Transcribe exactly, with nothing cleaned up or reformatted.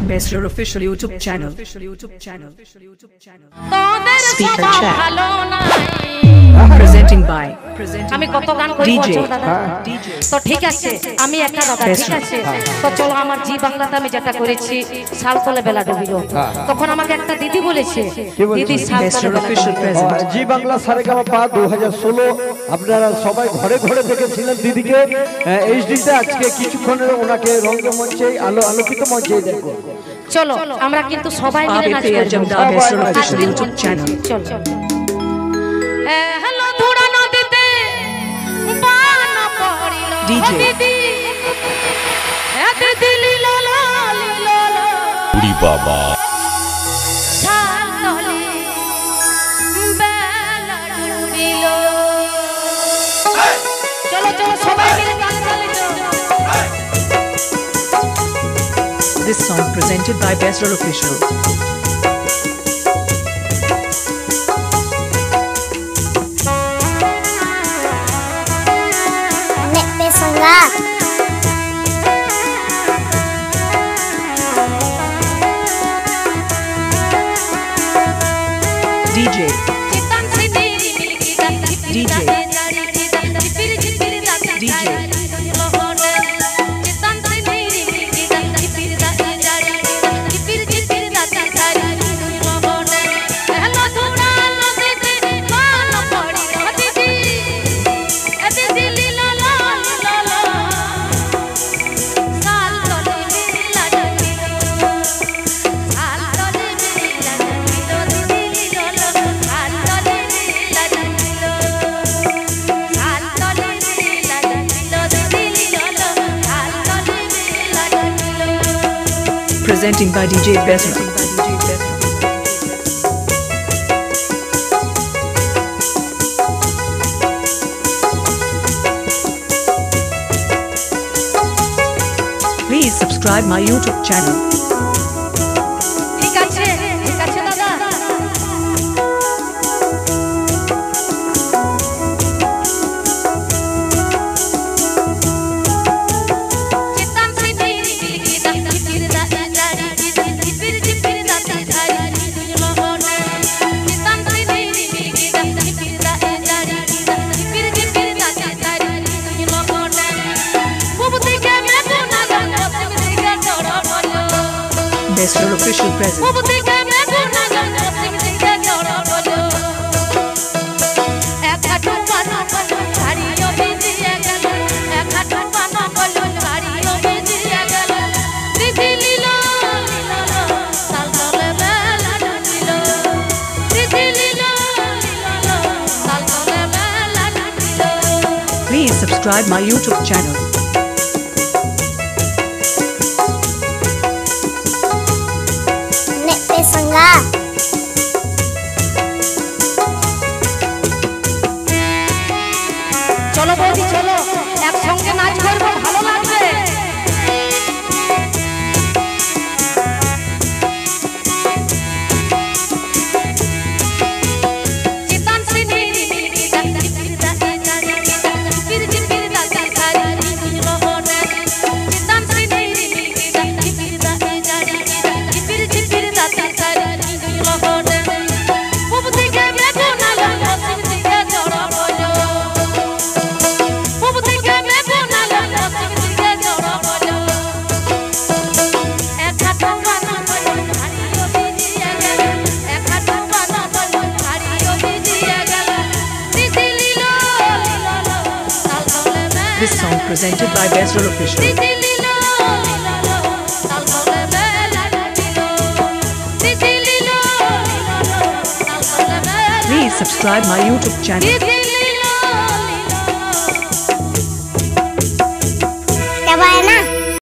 Besra official YouTube channel. Speaker check. Presenting by আমি কত গান করি বলছো দাদা তো ঠিক আছে আমি একটা দাদা ঠিক আছে তো চলো আমার জি বাংলাতে আমি যেটা করেছি সাল তলে বেলা ডুবিলো তখন আমাকে একটা দিদি বলেছে দিদি সাল তলে বেলা official present জি বাংলা সারেগামাপা দু হাজার ষোলো আপনারা সবাই ঘরে ঘরে দেখেছিলেন দিদিকে এইচডিতে আজকে কিছুক্ষণের ওনাকে রঙ্গমঞ্চে আলো আলোকিত মঞ্চে দেখো চলো আমরা কিন্তু সবাই মিলে নাচ করব Besra official YouTube channel. চলো হ্যালো ধুরা নদীতে বান পড়িল ডিজে দিদি এত দিলি লালা লালা উড়ি বাবা সাল তলে বেলা ডুবিলো চলো চলো সবাই মিলে গান চালিয়ে This song presented by Besra official. D J D J D J Presenting by D J Besra. Please subscribe my YouTube channel. ঠিক আছে ঠিক আছে দাদা Besra official present. Please subscribe my YouTube channel. চলো বৌদি চলো একসঙ্গে নাচ করবো ভালো লাগবে This song presented by Besra official. Please subscribe my YouTube channel.